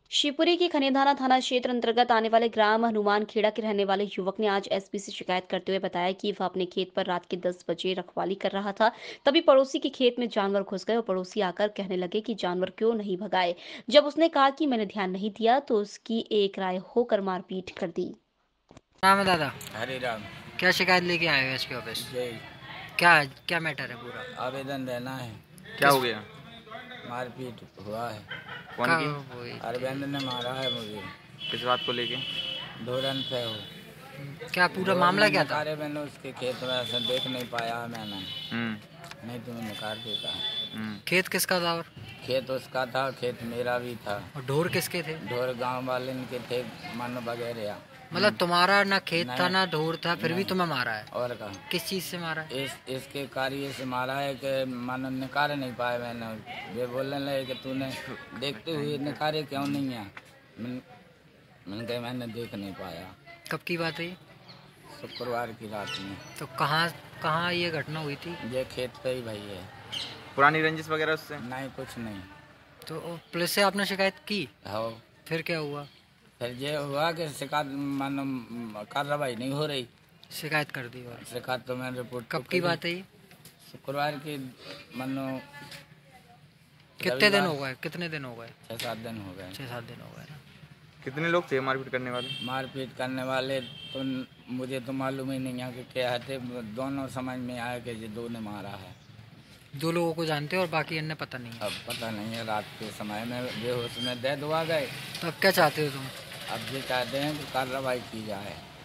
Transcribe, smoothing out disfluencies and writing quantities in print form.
शिवपुरी के खनेधाना थाना क्षेत्र अंतर्गत आने वाले ग्राम हनुमान खेड़ा के रहने वाले युवक ने आज एसपी से शिकायत करते हुए बताया कि वह अपने खेत पर रात के 10 बजे रखवाली कर रहा था। तभी पड़ोसी के खेत में जानवर घुस गए और पड़ोसी आकर कहने लगे कि जानवर क्यों नहीं भगाए। जब उसने कहा कि मैंने ध्यान नहीं दिया तो उसकी एक राय होकर मारपीट कर दी। नाम है दादा? हरे राम। क्या शिकायत लेके आए हो इसके ऑफिस? जय। क्या क्या मैटर है पूरा? आवेदन देना है। क्या हो गया? मारपीट हुआ है। कौन की? अरविंद ने मारा है मुझे। किस बात को लेके? ढोरन पे हो। क्या पूरा मामला क्या था? अरे मैंने उसके खेत में ऐसा देख नहीं पाया मैंने। नहीं तो मैंने काट देता। खेत किसका था? और खेत उसका था, खेत मेरा भी था। और ढोर किसके थे? ढोर गांव वाले के थे, मन वगैरह। मतलब तुम्हारा ना खेत था ना ढोर था, फिर भी तुम्हें मारा है? और कहा किस चीज से मारा है? इसके कार्य से मारा है कि मन निकाल नहीं पाया मैंने। वे बोलने लगे कि तूने देखते हुए निकाले क्यों नहीं है। मैंने कहा मैंने देख नहीं पाया। कब की बात है ये? शुक्रवार की रात में। तो कहाँ कहाँ ये घटना हुई थी? ये खेत पे ही भाई है। पुरानी रंजिश वगैरह उससे? नहीं, कुछ नहीं। तो पुलिस से आपने शिकायत की? हो। फिर क्या हुआ? फिर ये हुआ कि शिकायत मानो कार्रवाई नहीं हो रही। शिकायत कर दी? और शिकायत तो मैंने रिपोर्ट कब की बात है ये? शुक्रवार की मानो। कितने दिन हो गए? कितने दिन हो गए? 6-7 दिन हो गए। 6-7 दिन हो गए ना। कितने लोग थे मारपीट करने वाले? मारपीट करने वाले तो मुझे तो मालूम ही नहीं है कि क्या थे। दोनों समझ में आया कि ये दो ने मारा है। 2 लोगों को जानते हो और बाकी अन्य पता नहीं है? अब पता नहीं है, रात के समय में बेहोश में दे दुआ गए। तो अब क्या चाहते हो तुम? अब ये चाहते हैं कि कार्रवाई की जाए।